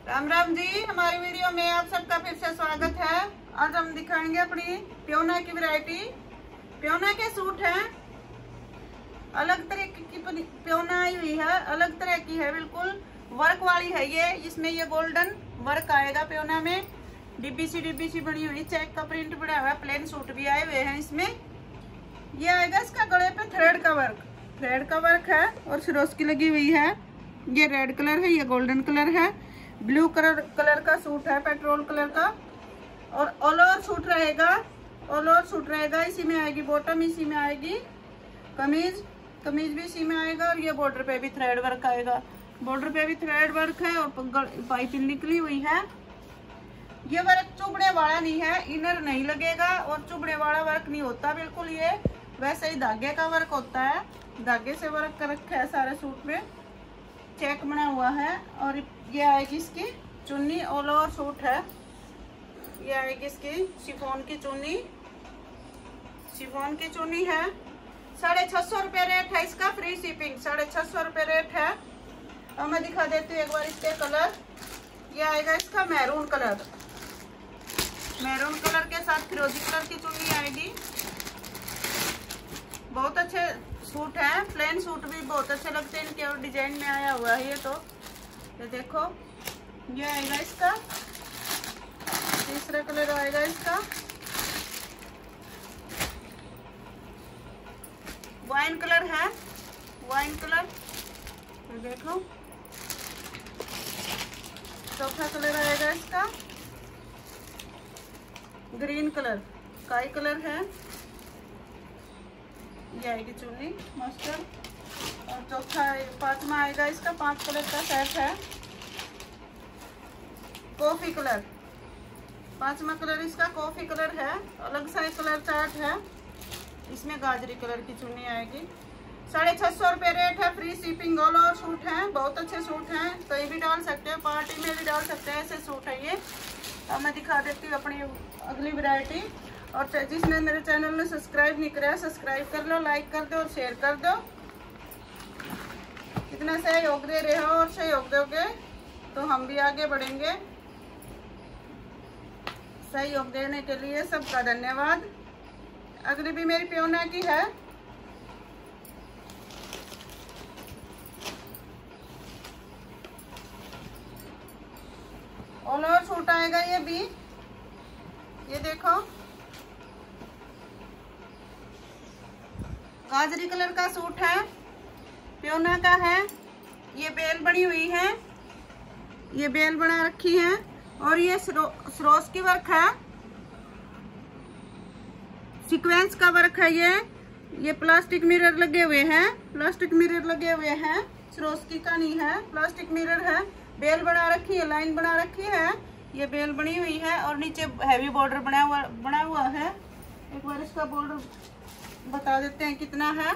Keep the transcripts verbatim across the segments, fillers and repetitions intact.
राम राम जी, हमारी वीडियो में आप सबका फिर से स्वागत है। आज हम दिखाएंगे अपनी प्योना की वैरायटी। प्योना के सूट हैं, अलग तरह की प्योना आई हुई है, अलग तरह की है, बिल्कुल वर्क वाली है ये। इसमें ये गोल्डन वर्क आएगा प्योना में, डीबीसी डीबीसी बनी हुई, चेक का प्रिंट बना हुआ है, प्लेन सूट भी आए हुए हैं इसमें। ये आएगा इसका गले पे थ्रेड का वर्क, थ्रेड का वर्क है और सिरोस्की लगी हुई है। ये रेड कलर है, ये गोल्डन कलर है, ब्लू कलर कलर का सूट है, पेट्रोल कलर का। और ऑल ओवर सूट रहेगा, ऑल ओवर सूट रहेगा। इसी में आएगी बॉटम, इसी में आएगी कमीज, कमीज भी इसी में आएगा। और ये बॉर्डर पे भी थ्रेड वर्क आएगा, बॉर्डर पे भी थ्रेड वर्क है और पाइपिंग निकली हुई है। ये वर्क चुभने वाला नहीं है, इनर नहीं लगेगा और चुभने वाला वर्क नहीं होता बिल्कुल। ये वैसे ही धागे का वर्क होता है, धागे से वर्क कर रखा है सारे सूट में, चेक बना हुआ है। और ये आएगी इसकी चुन्नी, ऑल ओवर सूट है। ये आएगी इसकी शिफॉन की चुन्नी, शिफॉन की चुन्नी है। साढ़े छह सौ रुपये रेट है इसका, फ्री शिपिंग, साढ़े छह सौ रुपये रेट है। और मैं दिखा देती हूँ एक बार इसके कलर। ये आएगा इसका मैरून कलर, मैरून कलर के साथ फिरोजी कलर की चुन्नी आएगी। बहुत अच्छे सूट है, प्लेन सूट भी बहुत अच्छे लगते हैं इनके, और डिजाइन में आया हुआ है ये। तो ये देखो, ये आएगा इसका तीसरा कलर आएगा इसका वाइन कलर है, वाइन कलर। ये देखो, चौथा कलर आएगा इसका ग्रीन कलर, स्काई कलर है। ये आएगी चुन्नी मस्टर्ड। और चौथा पांचवा आएगा इसका, पांच कलर का सेट है, कॉफी कलर। पांचवा कलर इसका कॉफी कलर है, अलग सा कलर चार्ट है। इसमें गाजरी कलर की चुन्नी आएगी। साढ़े छह सौ रुपये रेट है, free shipping, all over suit है। बहुत अच्छे सूट हैं, कहीं भी डाल सकते हैं, पार्टी में भी डाल सकते हैं, ऐसे सूट है ये। अब मैं दिखा देती हूँ अपनी अगली वैरायटी। और जिसने मेरे चैनल में सब्सक्राइब नहीं करा, सब्सक्राइब कर लो, लाइक कर दो और शेयर कर दो। इतना सहयोग दे रहे हो और सहयोग दोगे तो हम भी आगे बढ़ेंगे। सहयोग देने के लिए सबका धन्यवाद। अगली भी मेरी प्योना की है। ऑल ओवर सूट आएगा ये भी। ये देखो, गाजरी कलर का सूट है, प्योना का है। ये बेल बनी हुई है, ये बेल बना रखी है। और ये सरोस की वर्क है, सीक्वेंस का वर्क है ये। ये प्लास्टिक मिरर लगे हुए हैं, प्लास्टिक मिरर लगे हुए हैं, सरोस्की का नहीं है, प्लास्टिक मिरर है। बेल बना रखी है, लाइन बना रखी है, ये बेल बनी हुई है। और नीचे हैवी बॉर्डर बना हुआ बना हुआ है। एक बार इसका बॉर्डर बता देते हैं कितना है,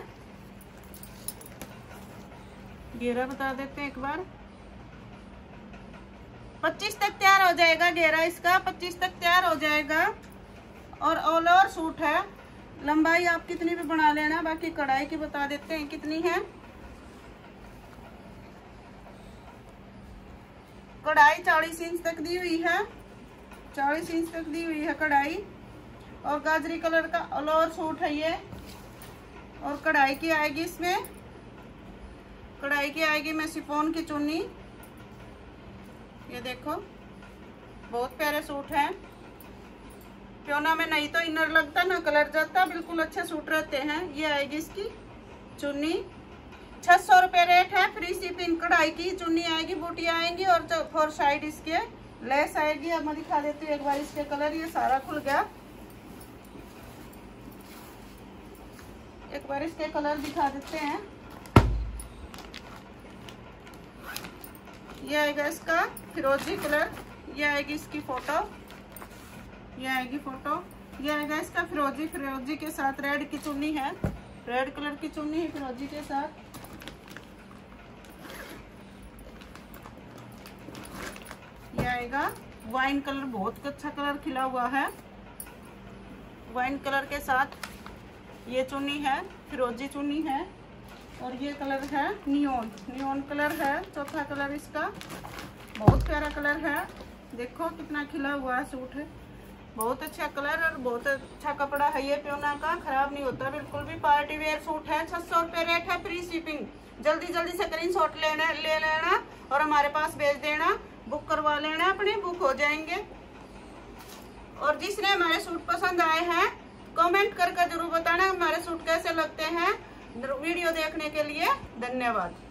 घेरा बता देते हैं एक बार। पच्चीस तक तैयार हो जाएगा घेरा इसका, पच्चीस तक तैयार हो जाएगा। और ऑल ओवर सूट है। लंबाई आप कितनी भी बना लेना, बाकी कढ़ाई की बता देते हैं कितनी है। कढ़ाई चालीस इंच तक दी हुई है, चालीस इंच तक दी हुई है कढ़ाई। और गाजरी कलर का ऑल ओवर सूट है ये। और कढ़ाई की आएगी इसमें, कढ़ाई की आएगी में शिफॉन की चुन्नी। ये देखो, बहुत प्यारे सूट हैं। प्योना में नहीं तो इनर लगता ना कलर जाता, बिल्कुल अच्छे सूट रहते हैं। ये आएगी इसकी चुन्नी, छह सौ रुपये रेट है, फ्री शिपिंग। कढ़ाई की चुन्नी आएगी, बूटियाँ आएंगी और फोर साइड इसके लेस आएगी। अब मैं दिखा देती हूँ एक बार इसके कलर। ये सारा खुल गया, एक बार इसके कलर दिखा देते हैं। ये आएगा इसका फिरोजी कलर, ये आएगी इसकी फोटो, ये आएगी फोटो। ये आएगा इसका फिरोजी, फिरोजी के साथ रेड की चुन्नी है, रेड कलर की चुन्नी है फिरोजी के साथ। ये आएगा वाइन कलर, बहुत अच्छा कलर खिला हुआ है, वाइन कलर के साथ ये चुन्नी है, फिरोजी चुन्नी है। और ये कलर है नियोन, नियोन कलर है, चौथा कलर इसका। बहुत प्यारा कलर है, देखो कितना खिला हुआ है सूट है। बहुत अच्छा कलर और बहुत अच्छा कपड़ा है ये प्योना का, खराब नहीं होता बिल्कुल भी। पार्टी वेयर सूट है, छह सौ रुपये रेट है, फ्री शिपिंग। जल्दी जल्दी से स्क्रीनशॉट लेना ले लेना और हमारे पास भेज देना, बुक करवा लेना, अपने बुक हो जाएंगे। और जिसने हमारे सूट पसंद आए हैं कमेंट करके जरूर बताना हमारे सूट कैसे लगते हैं। वीडियो देखने के लिए धन्यवाद।